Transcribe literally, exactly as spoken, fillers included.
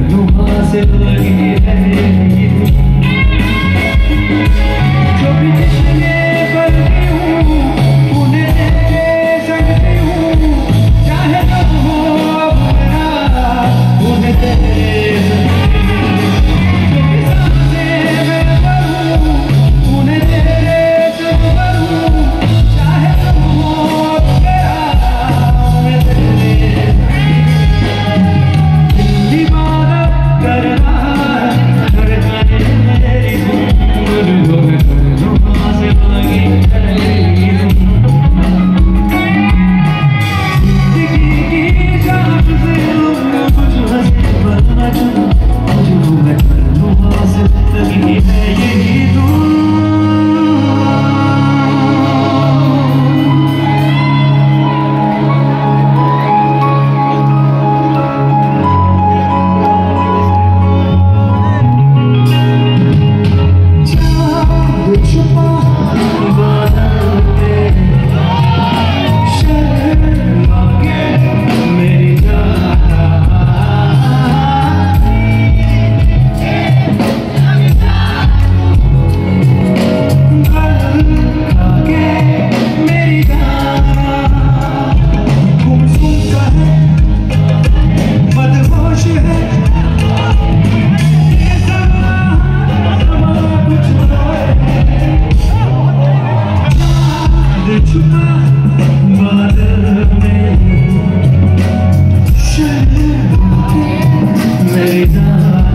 रुहा से लगी है जो भी जिसने बनती हूँ उन्हें तेरे सकती हूँ चाहे कब हो अब मेरा उन्हें तेरे सकती हूँ जो भी सांसें मैं भरूं उन्हें तेरे सब भरूं चाहे कब हो अब मेरा उन्हें तेरे इबादत करना कर जाने मेरी गुम रुहा से लगी है जिंदगी की जान से कुछ हंसी बनना चुना रुहा से लगी है यही धुन मेरी